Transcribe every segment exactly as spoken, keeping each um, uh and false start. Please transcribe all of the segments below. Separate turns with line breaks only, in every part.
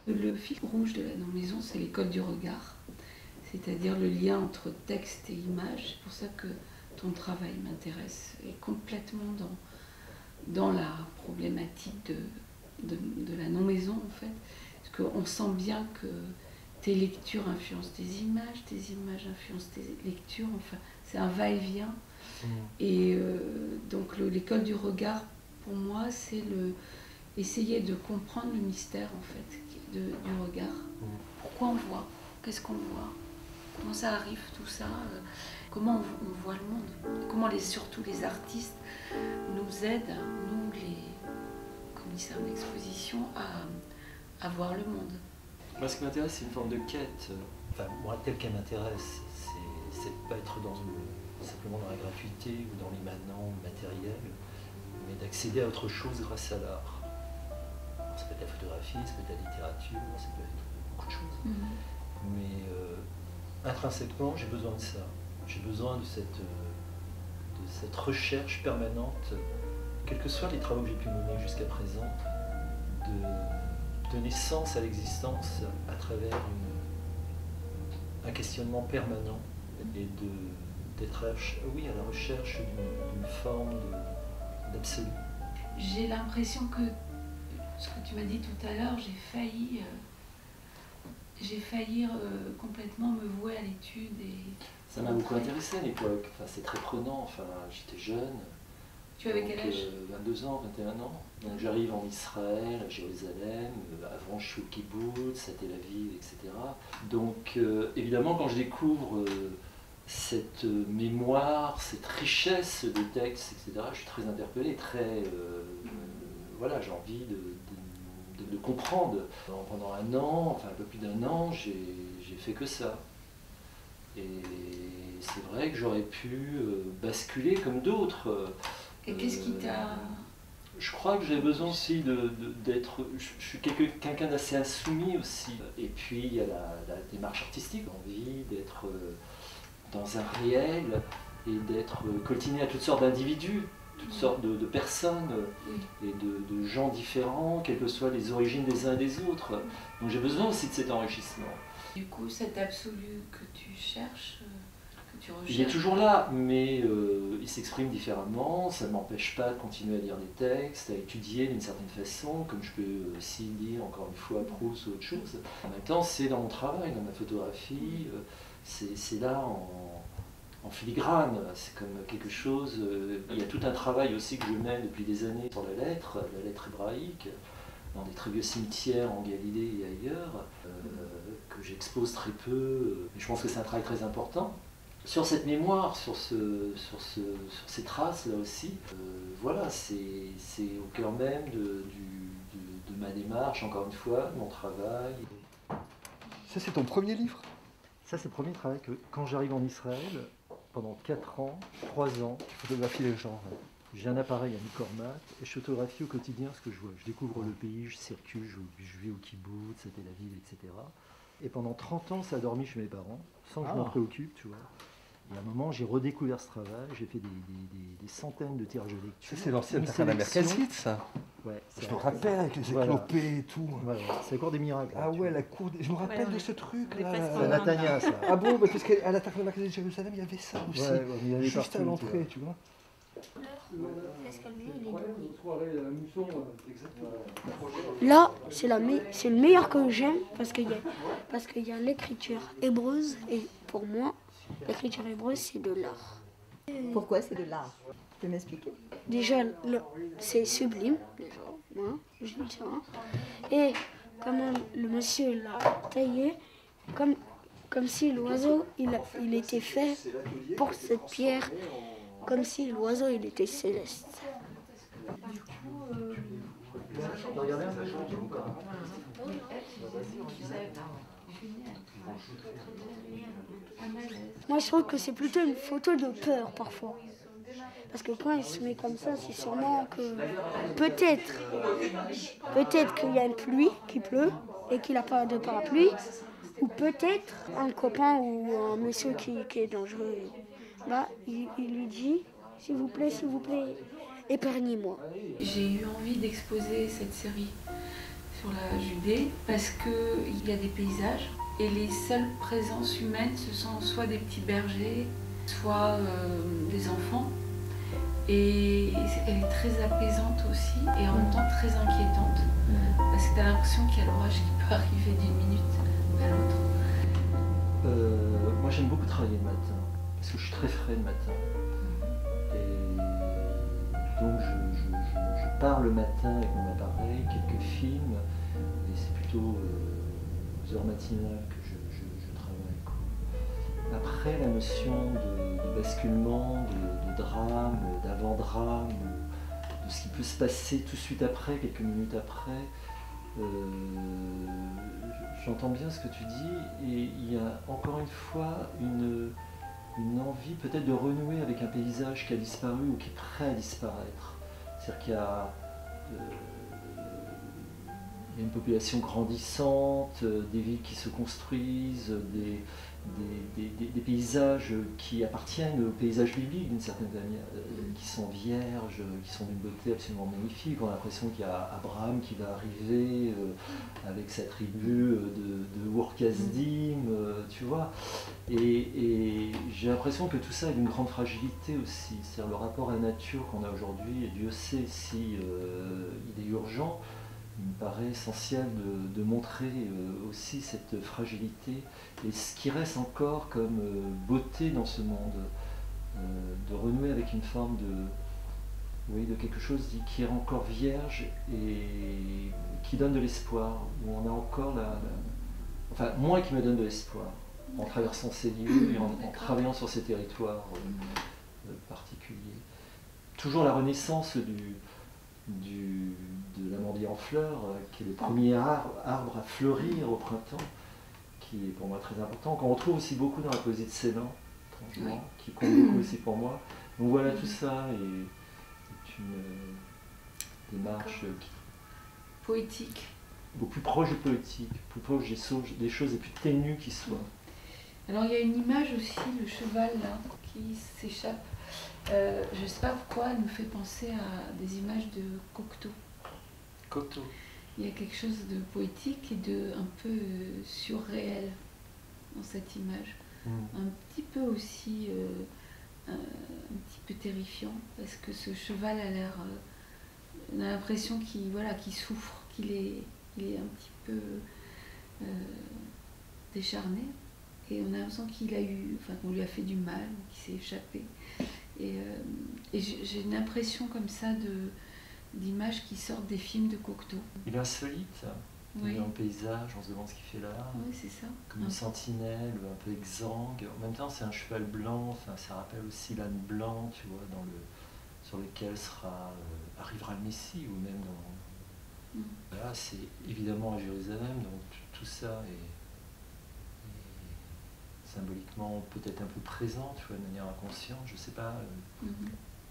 Le fil rouge de la non-maison, c'est l'école du regard, c'est-à-dire le lien entre texte et image. C'est pour ça que ton travail m'intéresse, et complètement dans, dans la problématique de, de, de la non-maison, en fait. Parce qu'on sent bien que tes lectures influencent tes images, tes images influencent tes lectures, enfin, c'est un va-et-vient. Mmh. Et euh, donc l'école du regard, pour moi, c'est le, essayer de comprendre le mystère, en fait, de, du regard. Mmh. Pourquoi on voit? Qu'est-ce qu'on voit? Comment ça arrive, tout ça? Comment on, on voit le monde? Comment les, surtout les artistes nous aident, nous les commissaires d'exposition, à, à voir le monde?
Moi, ce qui m'intéresse, c'est une forme de quête. Enfin, moi, tel qu'elle m'intéresse, c'est de ne pas être dans une, simplement dans la gratuité ou dans l'immanent matériel, mais d'accéder à autre chose grâce à l'art. Ça peut être la photographie, ça peut être la littérature, ça peut être beaucoup de choses. Mm-hmm. Mais euh, intrinsèquement, j'ai besoin de ça. J'ai besoin de cette, euh, de cette recherche permanente, quels que soient les travaux que j'ai pu mener jusqu'à présent, de donner sens à l'existence à travers une, un questionnement permanent et d'être oui, à la recherche d'une forme d'absolu.
J'ai l'impression que, ce que tu m'as dit tout à l'heure, j'ai failli, euh, j'ai failli euh, complètement me vouer à l'étude. Et
ça m'a beaucoup intéressé à l'époque, enfin, c'est très prenant, enfin, j'étais jeune.
Tu avais quel âge?
euh, vingt-deux ans, vingt et un ans. Donc j'arrive en Israël, à Jérusalem, euh, avant je suis au kibbutz, à Tel Aviv, et cetera. Donc euh, évidemment quand je découvre euh, cette euh, mémoire, cette richesse de textes, et cetera, je suis très interpellé, très... Euh, euh, voilà, j'ai envie de, de, de, de comprendre. Pendant un an, enfin un peu plus d'un an, j'ai fait que ça. Et c'est vrai que j'aurais pu euh, basculer comme d'autres.
Et qu'est-ce qui t'a...
Je crois que j'ai besoin aussi d'être... Je, je suis quelqu'un d'assez insoumis aussi. Et puis il y a la, la démarche artistique, l'envie d'être dans un réel et d'être coltiné à toutes sortes d'individus, toutes oui. sortes de, de personnes oui. et de, de gens différents, quelles que soient les origines des uns et des autres. Donc j'ai besoin aussi de cet enrichissement.
Du coup, cet absolu que tu cherches... Tu
il est toujours là, mais euh, il s'exprime différemment, ça ne m'empêche pas de continuer à lire des textes, à étudier d'une certaine façon, comme je peux aussi lire encore une fois Proust ou autre chose. En même temps, c'est dans mon travail, dans ma photographie, euh, c'est là en, en filigrane, c'est comme quelque chose... Euh, il y a tout un travail aussi que je mène depuis des années sur la lettre, la lettre hébraïque, dans des très vieux cimetières en Galilée et ailleurs, euh, que j'expose très peu. Mais je pense que c'est un travail très important. Sur cette mémoire, sur, ce, sur, ce, sur ces traces là aussi, euh, voilà, c'est au cœur même de, du, de, de ma démarche, encore une fois, de mon travail.
Ça c'est ton premier livre?
Ça c'est le premier travail que, quand j'arrive en Israël, pendant quatre ans, trois ans,
tu photographies les gens. Ouais.
J'ai un appareil à Mikormat et je photographie au quotidien ce que je vois. Je découvre le pays, je circule, je, je vais au kibbutz, à Tel Aviv, et cetera. Et pendant trente ans, ça a dormi chez mes parents, sans que ah. je m'en préoccupe, tu vois. Et à un moment, j'ai redécouvert ce travail, j'ai fait des, des, des, des centaines de tirages de lecture.
C'est l'ancienne Tachana Merkazit, ça.
Ouais,
je me rappelle avec les éclopés voilà. et tout.
Voilà. C'est la cour des miracles.
Ah ouais, la cour des... Je me rappelle ouais, de ce truc-là.
C'est Natania, ça.
Ah bon, bah, parce qu'à la Tachana Merkazit de Jérusalem, il y avait ça aussi. Ouais, ouais, il y avait juste partout, à l'entrée, tu vois.
Là, c'est le meilleur que j'aime parce qu'il y a, parce qu'il y a l'écriture hébreuse et pour moi, l'écriture hébreuse, c'est de l'art.
Pourquoi c'est de l'art? Tu peux m'expliquer?
Déjà, c'est sublime, déjà, hein, je dis ça. Et comment le monsieur l'a taillé, comme, comme si l'oiseau, il, il était fait pour cette pierre, comme si l'oiseau, il était céleste. Du coup, euh... Moi, je trouve que c'est plutôt une photo de peur, parfois. Parce que quand il se met comme ça, c'est sûrement que... Peut-être, peut-être qu'il y a une pluie qui pleut et qu'il n'a pas de parapluie. Ou peut-être un copain ou un monsieur qui, qui est dangereux. Bah, il, il lui dit, s'il vous plaît, s'il vous plaît, épargnez-moi.
J'ai eu envie d'exposer cette série sur la Judée, parce qu'il y a des paysages et les seules présences humaines, ce sont soit des petits bergers, soit euh, des enfants. Et elle est très apaisante aussi et en même temps très inquiétante, parce que tu as l'impression qu'il y a l'orage qui peut arriver d'une minute à l'autre.
Euh, moi j'aime beaucoup travailler le matin, parce que je suis très frais le matin. Et donc je, je, je, je pars le matin avec mon appareil, quelques films, et c'est plutôt euh, aux heures matinales que je, je, je travaille, quoi. Après, la notion de, de basculement, de, de drame, d'avant-drame, de ce qui peut se passer tout de suite après, quelques minutes après, euh, j'entends bien ce que tu dis, et il y a encore une fois une, une envie peut-être de renouer avec un paysage qui a disparu ou qui est prêt à disparaître. C'est-à-dire qu'il y a, euh, il y a une population grandissante, des villes qui se construisent, des, des, des, des paysages qui appartiennent au paysage biblique d'une certaine manière, qui sont vierges, qui sont d'une beauté absolument magnifique. On a l'impression qu'il y a Abraham qui va arriver euh, avec sa tribu de, de Ur-Kasdim, euh, tu vois. Et, et j'ai l'impression que tout ça est d'une grande fragilité aussi. C'est-à-dire le rapport à la nature qu'on a aujourd'hui, et Dieu sait si euh, il est urgent. Il me paraît essentiel de, de montrer euh, aussi cette fragilité et ce qui reste encore comme euh, beauté dans ce monde, euh, de renouer avec une forme de, oui, de quelque chose qui est encore vierge et qui donne de l'espoir, où on a encore la, la... Enfin, moi qui me donne de l'espoir, en traversant ces lieux et en, en travaillant sur ces territoires euh, particuliers. Toujours la renaissance du... Du, de l'amandier en fleurs, euh, qui est le premier arbre, arbre à fleurir au printemps, qui est pour moi très important, qu'on retrouve aussi beaucoup dans la poésie de Ceylan, oui. Qui compte beaucoup aussi pour moi. Donc voilà, tout ça est, est une euh, démarche qui,
poétique.
Au plus proche du poétique, plus proche des, so des choses les plus ténues qui soient.
Alors il y a une image aussi, le cheval là, qui s'échappe. Euh, je ne sais pas pourquoi, elle nous fait penser à des images de Cocteau.
Cocteau.
Il y a quelque chose de poétique et de un peu euh, surréel dans cette image. Mm. Un petit peu aussi, euh, un, un petit peu terrifiant, parce que ce cheval a l'air, euh, on a l'impression qu'il voilà, qu'il souffre, qu'il est, il est un petit peu euh, décharné. Et on a l'impression qu'il a eu, enfin qu'on lui a fait du mal, qu'il s'est échappé. Et, euh, et j'ai une impression comme ça de d'images qui sortent des films de Cocteau.
Il est insolite, oui. Il est dans le paysage, on se demande ce qu'il fait là.
Oui, c'est ça.
Comme une sentinelle, un peu exsangue. En même temps, c'est un cheval blanc, enfin, ça rappelle aussi l'âne blanc, tu vois, dans le, sur lequel sera, euh, arrivera le Messie, ou même dans... Mm. Là, c'est évidemment à Jérusalem, donc tout ça est... symboliquement peut-être un peu présent, tu vois, de manière inconsciente, je sais pas. Euh... Mm-hmm.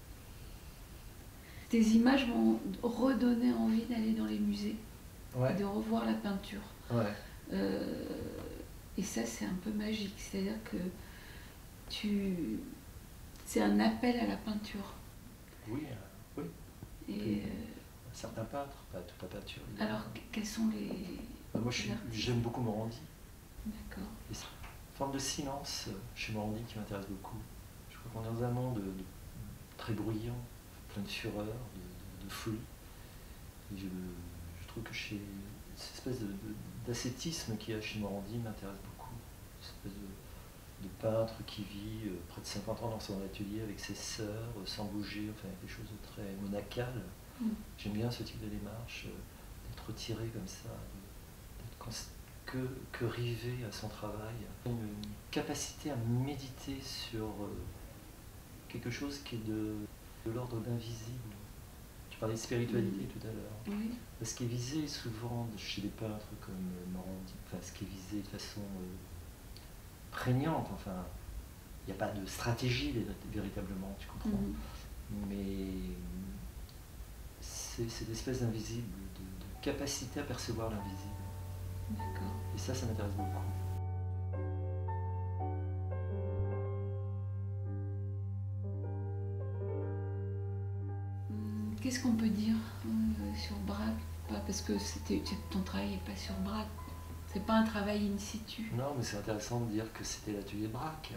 Tes images m'ont redonné envie d'aller dans les musées,
ouais.
de revoir la peinture.
Ouais.
Euh, et ça, c'est un peu magique, c'est-à-dire que tu, c'est un appel à la peinture.
Oui, euh, oui.
Et euh...
certains peintres, pas toute la peinture.
Alors, quels sont les...
Bah, moi, j'aime beaucoup Morandi.
D'accord.
Forme de silence chez Morandi qui m'intéresse beaucoup. Je crois qu'on est dans un monde de, de, très bruyant, plein de fureur, de, de, de folie. Et je, je trouve que chez cette espèce d'ascétisme qu'il y a chez Morandi m'intéresse beaucoup. Cette espèce de, de peintre qui vit euh, près de cinquante ans dans son atelier avec ses sœurs, euh, sans bouger, enfin quelque chose de très monacal. Mm. J'aime bien ce type de démarche, euh, d'être retiré comme ça, d'être constant. Que, que river à son travail, une capacité à méditer sur euh, quelque chose qui est de, de l'ordre d'invisible. Tu parlais de spiritualité mmh. tout à l'heure.
Oui.
Ce qui est visé souvent chez des peintres comme Morandi, enfin ce qui est visé de façon euh, prégnante, enfin, il n'y a pas de stratégie véritablement, tu comprends. Mmh. Mais c'est cette espèce d'invisible, de, de capacité à percevoir l'invisible.
D'accord.
Et ça, ça m'intéresse beaucoup.
Qu'est-ce qu'on peut dire euh, sur Braque? pas parce que c'était ton travail n'est pas sur Braque. C'est pas un travail in situ.
Non, mais c'est intéressant de dire que c'était l'atelier Braque.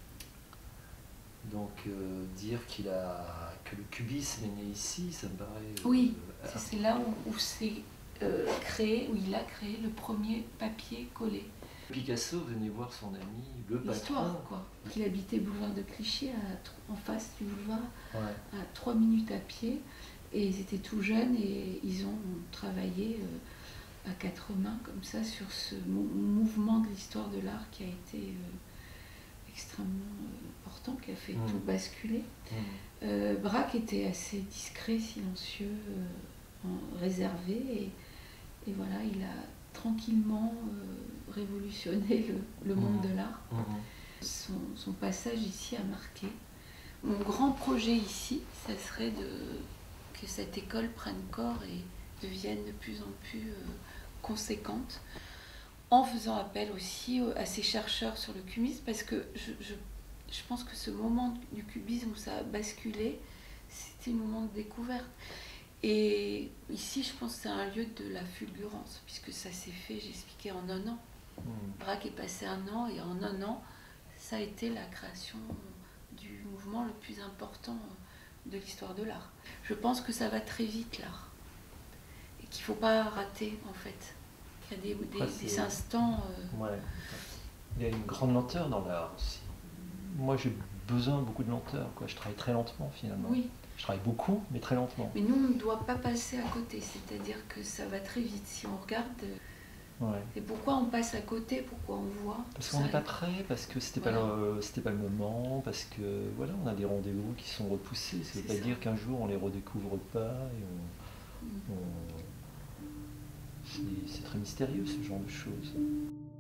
Donc euh, dire qu'il a que le cubisme est né ici, ça me paraît. Euh,
oui, euh, c'est là où, où c'est euh, créé, où il a créé le premier papier collé.
Picasso venait voir son ami, le patron.
L'histoire, quoi. Il habitait boulevard de Clichy, à, en face du boulevard,
ouais.
à trois minutes à pied. Et ils étaient tout jeunes et ils ont travaillé euh, à quatre mains, comme ça, sur ce mou mouvement de l'histoire de l'art qui a été euh, extrêmement euh, important, qui a fait mmh. tout basculer. Mmh. Euh, Braque était assez discret, silencieux, euh, en, réservé. Et, et voilà, il a tranquillement euh, révolutionné le, le monde mmh. de l'art. Mmh. Son, son passage ici a marqué. Mon grand projet ici, ça serait de, que cette école prenne corps et devienne de plus en plus euh, conséquente, en faisant appel aussi à ces chercheurs sur le cubisme, parce que je, je, je pense que ce moment du cubisme où ça a basculé, c'était un moment de découverte. Et ici, je pense que c'est un lieu de la fulgurance, puisque ça s'est fait, j'ai expliqué, en un an. Mmh. Braque est passé un an, et en un an, ça a été la création du mouvement le plus important de l'histoire de l'art. Je pense que ça va très vite, l'art. Et qu'il ne faut pas rater, en fait. Il y a des, des, Après, des instants... Euh...
Ouais. Il y a une grande lenteur dans l'art aussi. Moi, j'ai besoin de beaucoup de lenteur, quoi. Je travaille très lentement, finalement.
Oui.
Je travaille beaucoup, mais très lentement.
Mais nous, on ne doit pas passer à côté, c'est-à-dire que ça va très vite. Si on regarde,
ouais.
Et pourquoi on passe à côté, pourquoi on voit?
Parce qu'on n'est pas prêt, parce que c'était voilà. pas le, c'était pas le moment, parce que voilà, on a des rendez-vous qui sont repoussés. Ça ne veut pas ça. dire qu'un jour on les redécouvre pas. Et on, mm. on... C'est très mystérieux ce genre de choses.